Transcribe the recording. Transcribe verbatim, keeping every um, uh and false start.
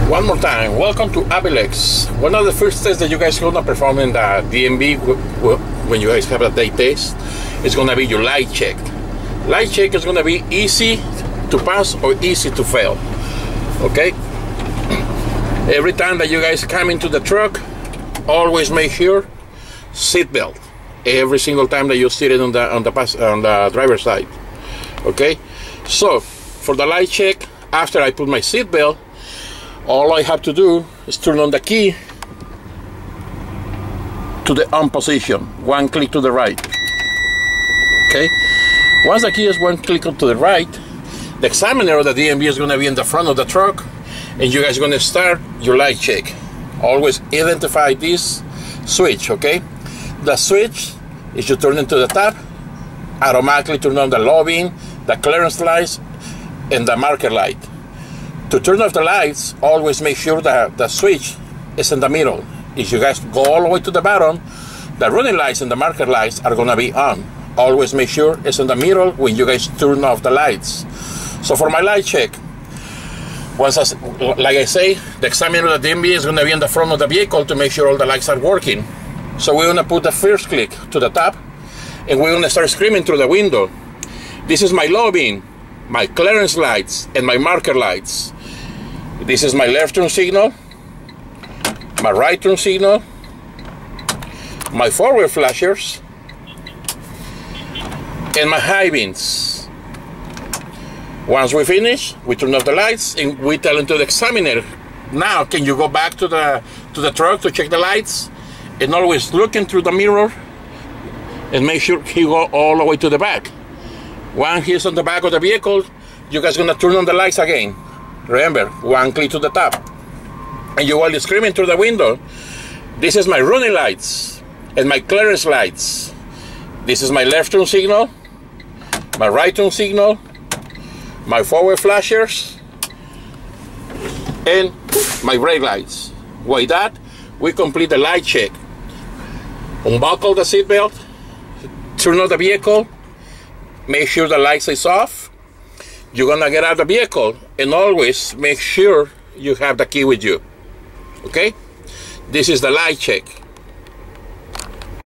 One more time, welcome to Avilex. One of the first tests that you guys are gonna perform in the D M V when you guys have a day test is gonna be your light check. Light check is gonna be easy to pass or easy to fail. Okay? Every time that you guys come into the truck, always make sure seat belt. Every single time that you sit it on the on the pass on the driver's side. Okay? So for the light check, after I put my seat belt, all I have to do is turn on the key to the on position, one click to the right. Okay? Once the key is one click to the right, the examiner of the D M V is going to be in the front of the truck, and you guys are going to start your light check. Always identify this switch, okay? The switch is you turn into the tab, automatically turn on the low beam, the clearance lights, and the marker light. To turn off the lights, always make sure that the switch is in the middle. If you guys go all the way to the bottom, the running lights and the marker lights are gonna be on. Always make sure it's in the middle when you guys turn off the lights. So for my light check, once I, like I say, the examiner of the D M V is gonna be in the front of the vehicle to make sure all the lights are working. So we're gonna put the first click to the top, and we're gonna start screaming through the window. This is my low beam, my clearance lights, and my marker lights. This is my left turn signal, my right turn signal, my forward flashers, and my high beams. Once we finish, we turn off the lights and we tell them to the examiner, now can you go back to the to the truck to check the lights? And always looking through the mirror and make sure he go all the way to the back. Once he's on the back of the vehicle, you guys gonna turn on the lights again. Remember, one click to the top. And you will be screaming through the window. This is my running lights and my clearance lights. This is my left turn signal, my right turn signal, my forward flashers, and my brake lights. With that, we complete the light check. Unbuckle the seatbelt, turn on the vehicle, make sure the lights is off. You're gonna get out of the vehicle, and always make sure you have the key with you. Okay? This is the light check.